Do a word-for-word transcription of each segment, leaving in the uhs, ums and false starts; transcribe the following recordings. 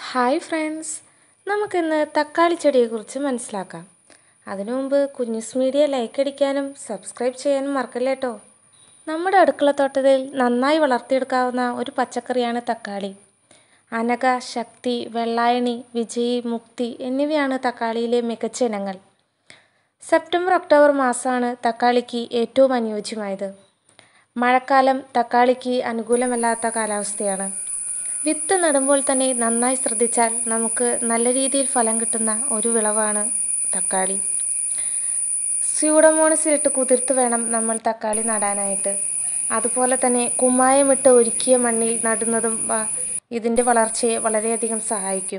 Hi friends, നമുക്കിന്ന് തക്കാളി ചെടിയെക്കുറിച്ച് മനസ്സിലാക്കാം. അതിനു മുമ്പ് കുഞ്ഞൂസ് മീഡിയ ലൈക്ക് അടിക്കാനും സബ്സ്ക്രൈബ് ചെയ്യാനും മറക്കല്ലേ കേട്ടോ. നമ്മുടെ അടുക്കളത്തോട്ടത്തിൽ നന്നായി വളർത്തിയെടുക്കാവുന്ന ഒരു പച്ചക്കറിയാണ് തക്കാളി. അനഘ, ശക്തി, വെള്ളായണി, വിജയി, മുക്തി എന്നിവയാണ് തക്കാളിയിലെ മികച്ച ഇനങ്ങൾ. സെപ്റ്റംബർ ഒക്ടോബർ മാസമാണ് തക്കാളിക്ക് ഏറ്റവും അനുയോജ്യമായത്. മഴക്കാലം തക്കാളിക്ക് അനുകൂലമല്ലാത്ത കാലാവസ്ഥയാണ്. വിത്ത് നടുമ്പോൾ തന്നെ നന്നായി ശ്രദ്ധിച്ചാൽ നമുക്ക് നല്ല രീതിയിൽ ഫലം കിട്ടുന്ന ഒരു വിളവാണ് തക്കാളി. സ്യൂഡോമോണസിലിട്ട് കുതിർത്ത് വേണം നമ്മൾ തക്കാളി നടാനായിട്ട്. അതുപോലെ തന്നെ കുമ്മായമിട്ട് ഒരുക്കിയ മണ്ണിൽ നടുന്നതും ഇതിൻ്റെ വളർച്ചയെ വളരെയധികം സഹായിക്കും.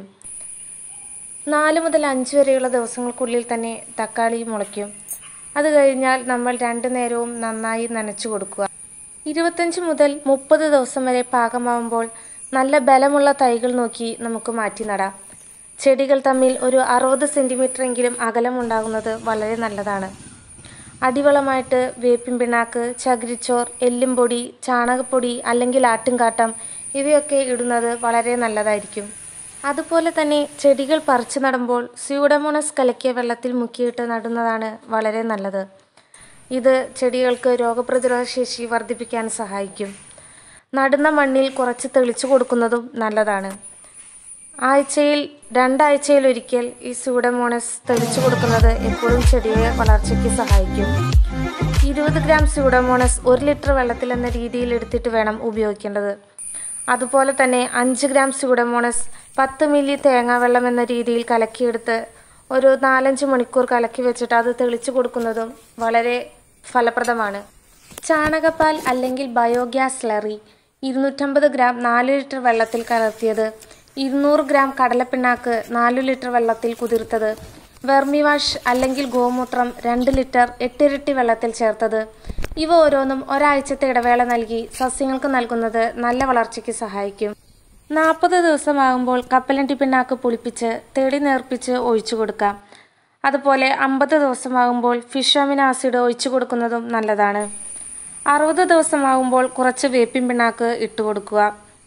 നാല് മുതൽ അഞ്ച് വരെയുള്ള ദിവസങ്ങൾക്കുള്ളിൽ തന്നെ തക്കാളി മുളയ്ക്കും. അത് കഴിഞ്ഞാൽ നമ്മൾ രണ്ടു നേരവും നന്നായി നനച്ചു കൊടുക്കുക. ഇരുപത്തഞ്ച് മുതൽ മുപ്പത് ദിവസം വരെ പാകമാവുമ്പോൾ നല്ല ബലമുള്ള തൈകൾ നോക്കി നമുക്ക് മാറ്റി നടാം. ചെടികൾ തമ്മിൽ ഒരു അറുപത് സെൻറ്റിമീറ്റർ എങ്കിലും അകലമുണ്ടാകുന്നത് വളരെ നല്ലതാണ്. അടിവളമായിട്ട് വേപ്പിൻ പിണ്ണാക്ക്, ചകിരിച്ചോർ, എല്ലും പൊടി, ചാണകപ്പൊടി അല്ലെങ്കിൽ ആട്ടുംകാട്ടം ഇവയൊക്കെ ഇടുന്നത് വളരെ നല്ലതായിരിക്കും. അതുപോലെ തന്നെ ചെടികൾ പറിച്ചു നടുമ്പോൾ സ്യൂഡോമോണസ് കലക്കിയ വെള്ളത്തിൽ മുക്കിയിട്ട് നടുന്നതാണ് വളരെ നല്ലത്. ഇത് ചെടികൾക്ക് രോഗപ്രതിരോധ ശേഷി വർദ്ധിപ്പിക്കാൻ സഹായിക്കും. നടുന്ന മണ്ണിൽ കുറച്ച് തെളിച്ചു കൊടുക്കുന്നതും നല്ലതാണ്. ആഴ്ചയിൽ രണ്ടാഴ്ചയിലൊരിക്കൽ ഈ സ്യൂഡോമോണസ് തെളിച്ചു കൊടുക്കുന്നത് എപ്പോഴും ചെടിയെ വളർച്ചയ്ക്ക് സഹായിക്കും. ഇരുപത് ഗ്രാം സ്യൂഡോമോണസ് ഒരു ലിറ്റർ വെള്ളത്തിൽ എന്ന രീതിയിൽ എടുത്തിട്ട് വേണം ഉപയോഗിക്കേണ്ടത്. അതുപോലെ തന്നെ അഞ്ച് ഗ്രാം സ്യൂഡോമോണസ് പത്ത് മില്ലി തേങ്ങാവെള്ളം എന്ന രീതിയിൽ കലക്കിയെടുത്ത് ഒരു നാലഞ്ച് മണിക്കൂർ കലക്കി വെച്ചിട്ട് അത് തെളിച്ചു കൊടുക്കുന്നതും വളരെ ഫലപ്രദമാണ്. ചാണകപ്പാൽ അല്ലെങ്കിൽ ബയോഗ്യാസ് സ്ലറി ഇരുന്നൂറ്റമ്പത് ഗ്രാം നാല് ലിറ്റർ വെള്ളത്തിൽ കലർത്തിയത്, ഇരുന്നൂറ് ഗ്രാം കടലപ്പിണ്ണാക്ക് നാലു ലിറ്റർ വെള്ളത്തിൽ കുതിർത്തത്, വെർമി വാഷ് അല്ലെങ്കിൽ ഗോമൂത്രം രണ്ട് ലിറ്റർ എട്ടിരട്ടി വെള്ളത്തിൽ ചേർത്തത്, ഇവ ഓരോന്നും ഒരാഴ്ചത്തെ ഇടവേള നൽകി സസ്യങ്ങൾക്ക് നൽകുന്നത് നല്ല വളർച്ചയ്ക്ക് സഹായിക്കും. നാൽപ്പത് ദിവസമാകുമ്പോൾ കപ്പലണ്ടി പിണ്ണാക്ക് പുളിപ്പിച്ച് തെളി നേർപ്പിച്ച് ഒഴിച്ചു കൊടുക്കാം. അതുപോലെ അമ്പത് ദിവസമാകുമ്പോൾ ഫിഷ് അമിനോ ആസിഡ് ഒഴിച്ചു കൊടുക്കുന്നതും നല്ലതാണ്. അറുപത് ദിവസമാകുമ്പോൾ കുറച്ച് വേപ്പിൻ പിണ്ണാക്ക് ഇട്ട് കൊടുക്കുക.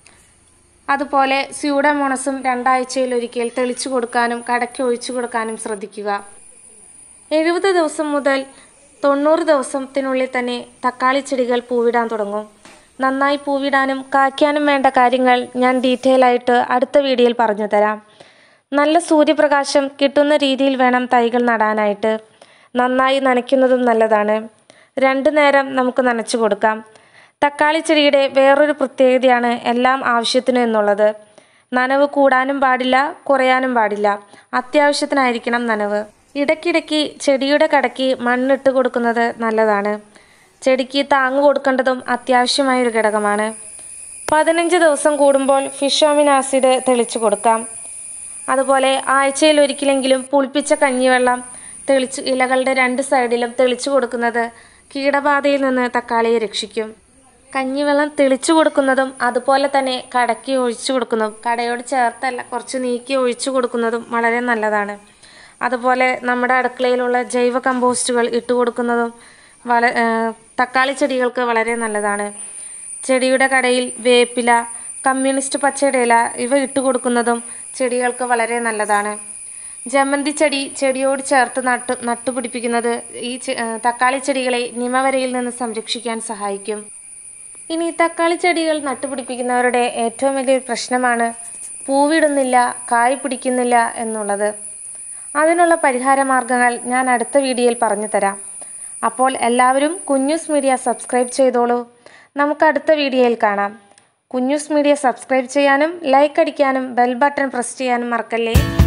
അതുപോലെ സ്യൂഡോമോണസും രണ്ടാഴ്ചയിലൊരിക്കൽ തെളിച്ചു കൊടുക്കാനും കടയ്ക്ക് ഒഴിച്ചു കൊടുക്കാനും ശ്രദ്ധിക്കുക. എഴുപത് ദിവസം മുതൽ തൊണ്ണൂറ് ദിവസത്തിനുള്ളിൽ തന്നെ തക്കാളി ചെടികൾ പൂവിടാൻ തുടങ്ങും. നന്നായി പൂവിടാനും കായ്ക്കാനും വേണ്ട കാര്യങ്ങൾ ഞാൻ ഡീറ്റെയിൽ ആയിട്ട് അടുത്ത വീഡിയോയിൽ പറഞ്ഞു തരാം. നല്ല സൂര്യപ്രകാശം കിട്ടുന്ന രീതിയിൽ വേണം തൈകൾ നടാനായിട്ട്. നന്നായി നനയ്ക്കുന്നതും നല്ലതാണ്. രണ്ടു നേരം നമുക്ക് നനച്ചു കൊടുക്കാം. തക്കാളി ചെടിയുടെ വേറൊരു പ്രത്യേകതയാണ് എല്ലാം ആവശ്യത്തിന് എന്നുള്ളത്. നനവ് കൂടാനും പാടില്ല, കുറയാനും പാടില്ല. അത്യാവശ്യത്തിനായിരിക്കണം നനവ്. ഇടയ്ക്കിടയ്ക്ക് ചെടിയുടെ കടയ്ക്ക് മണ്ണിട്ട് കൊടുക്കുന്നത് നല്ലതാണ്. ചെടിക്ക് താങ്ങ് കൊടുക്കേണ്ടതും അത്യാവശ്യമായൊരു ഘടകമാണ്. പതിനഞ്ച് ദിവസം കൂടുമ്പോൾ ഫിഷ് അമിനോ ആസിഡ് തെളിച്ചു കൊടുക്കാം. അതുപോലെ ആഴ്ചയിൽ ഒരിക്കലെങ്കിലും പുളിപ്പിച്ച കഞ്ഞിവെള്ളം തെളിച്ച് ഇലകളുടെ രണ്ട് സൈഡിലും തെളിച്ചു കൊടുക്കുന്നത് കീടബാധയിൽ നിന്ന് തക്കാളിയെ രക്ഷിക്കും. കഞ്ഞിവെള്ളം തെളിച്ചു കൊടുക്കുന്നതും അതുപോലെ തന്നെ കടയ്ക്ക് ഒഴിച്ചു കൊടുക്കുന്നതും, കടയോട് ചേർത്തല്ല കുറച്ച് നീക്കി ഒഴിച്ചു കൊടുക്കുന്നതും വളരെ നല്ലതാണ്. അതുപോലെ നമ്മുടെ അടുക്കളയിലുള്ള ജൈവ കമ്പോസ്റ്റുകൾ ഇട്ട് കൊടുക്കുന്നതും വള തക്കാളി ചെടികൾക്ക് വളരെ നല്ലതാണ്. ചെടിയുടെ കടയിൽ വേപ്പില, കമ്മ്യൂണിസ്റ്റ് പച്ചയുടെ ഇല ഇവ ഇട്ട് കൊടുക്കുന്നതും ചെടികൾക്ക് വളരെ നല്ലതാണ്. ജമന്തി ചെടി ചെടിയോട് ചേർത്ത് നട്ട് നട്ടുപിടിപ്പിക്കുന്നത് ഈ തക്കാളി ചെടികളെ നിമവരയിൽ നിന്ന് സംരക്ഷിക്കാൻ സഹായിക്കും. ഇനി തക്കാളി ചെടികൾ നട്ടുപിടിപ്പിക്കുന്നവരുടെ ഏറ്റവും വലിയൊരു പ്രശ്നമാണ് പൂവിടുന്നില്ല, കായ് പിടിക്കുന്നില്ല എന്നുള്ളത്. അതിനുള്ള പരിഹാര മാർഗങ്ങൾ ഞാൻ അടുത്ത വീഡിയോയിൽ പറഞ്ഞു തരാം. അപ്പോൾ എല്ലാവരും കുഞ്ഞൂസ് മീഡിയ സബ്സ്ക്രൈബ് ചെയ്തോളൂ. നമുക്ക് അടുത്ത വീഡിയോയിൽ കാണാം. കുഞ്ഞൂസ് മീഡിയ സബ്സ്ക്രൈബ് ചെയ്യാനും ലൈക്ക് അടിക്കാനും ബെൽ ബട്ടൺ പ്രസ് ചെയ്യാനും മറക്കല്ലേ.